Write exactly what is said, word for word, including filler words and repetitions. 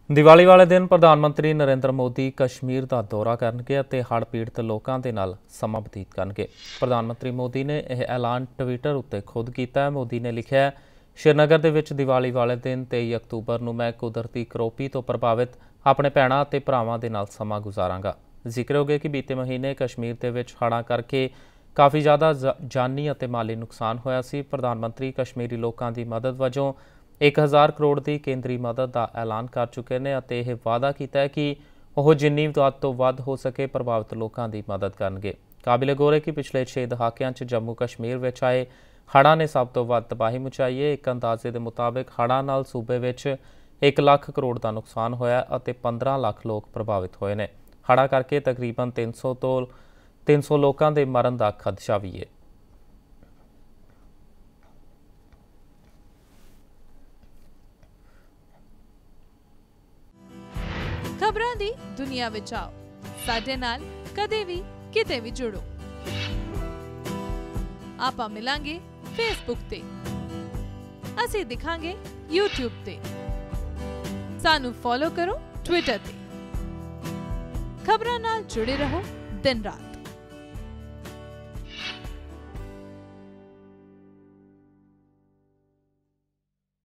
ਦੀਵਾਲੀ ਵਾਲੇ ਦਿਨ ਪ੍ਰਧਾਨ ਮੰਤਰੀ ਨਰਿੰਦਰ ਮੋਦੀ ਕਸ਼ਮੀਰ ਦਾ ਦੌਰਾ ਕਰਨਗੇ ਅਤੇ ਹੜ੍ਹ ਪੀੜਤ ਲੋਕਾਂ ਦੇ ਨਾਲ ਸਮਾਂ ਬਤੀਤ ਕਰਨਗੇ। ਪ੍ਰਧਾਨ ਮੰਤਰੀ ਮੋਦੀ ਨੇ ਇਹ ਐਲਾਨ ਟਵਿੱਟਰ ਉੱਤੇ ਖੁਦ ਕੀਤਾ ਹੈ। ਮੋਦੀ ਨੇ ਲਿਖਿਆ, ਸ਼੍ਰੀਨਗਰ ਦੇ ਵਿੱਚ ਦੀਵਾਲੀ ਵਾਲੇ ਦਿਨ ਤੇਈ ਅਕਤੂਬਰ ਨੂੰ ਮੈਂ ਕੁਦਰਤੀ ਕਰੋਪੀ ਤੋਂ ਪ੍ਰਭਾਵਿਤ ਆਪਣੇ ਭੈਣਾਂ ਅਤੇ ਭਰਾਵਾਂ ਦੇ ਨਾਲ ਸਮਾਂ ਗੁਜ਼ਾਰਾਂਗਾ। ਜ਼ਿਕਰ ਹੋ ਗਿਆ ਕਿ ਬੀਤੇ ਮਹੀਨੇ ਕਸ਼ਮੀਰ ਦੇ ਵਿੱਚ ਹੜ੍ਹਾਂ ਕਰਕੇ ਕਾਫੀ ਜ਼ਿਆਦਾ ਜਾਨੀ ਅਤੇ ਮਾਲੀ ਨੁਕਸਾਨ ਹੋਇਆ ਸੀ। ਪ੍ਰਧਾਨ ਮੰਤਰੀ ਕਸ਼ਮੀਰੀ ਲੋਕਾਂ ਦੀ ਮਦਦ ਵਜੋਂ एक हज़ार करोड़ की केंद्री मदद का ऐलान कर चुके हैं और यह वादा किया है कि वह जिन्नी वध तो वध हो सके प्रभावित लोगों की मदद करेंगे। काबिल गौर है कि पिछले छे दहाकियां च जम्मू कश्मीर में आए हड़ां ने सब तो वध तबाही मचाई है। एक अंदाजे के मुताबिक हड़ां नाल सूबे में एक लाख करोड़ का नुकसान होया और पंद्रह लाख लोग प्रभावित होए ने। हड़ां करके तकरीबन तीन सौ तो तीन सौ लोगों के मरण का खदशा भी है। खबरां दी दुनिया विच आओ साडे नाल कदे भी किते भी जुड़ो। आपां मिलांगे फेसबुक ते, असीं दिखांगे यूट्यूब ते, सानू फॉलो करो ट्विटर ते। खबरां नाल जुड़े रहो दिन रात।